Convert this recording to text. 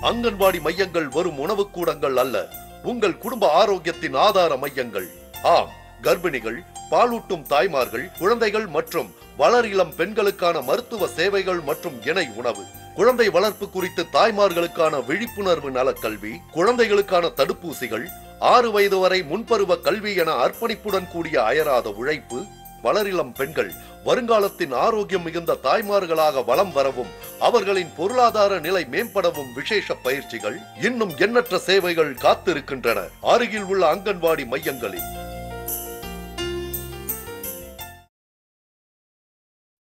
அங்கன்வாடி மையங்கள் வெறும் உணவு கூடங்கள் அல்ல, உங்கள் குடும்ப ஆரோக்கியத்தின் ஆதார மையங்கள். ஆம், கர்ப்பிணிகள், பாலூட்டும் தாய்மார்கள், குழந்தைகள் மற்றும் வளர் இளம் பெண்களுக்கான மருத்துவ சேவைகள் மற்றும் இணை உணவு, குழந்தை வளர்ப்பு குறித்து தாய்மார்களுக்கான விழிப்புணர்வு நலக்கல்வி, குழந்தைகளுக்கான தடுப்பூசிகள், 6 வயது வரை முன்பருவ கல்வி என அர்ப்பணிப்புடன் கூடிய அயராத உழைப்பு, வளரிளம் பெண்கள் வருங்காலத்தின் ஆரோக்கியம் மிகுந்த தாய்மார்களாக வலம் வரவும் அவர்களின் பொருளாதார நிலை மேம்படவும் விசேஷ பயிற்சிகள், இன்னும் எண்ணற்ற சேவைகள் காத்திருக்கின்றன அருகில் உள்ள அங்கன்வாடி மையங்களில்.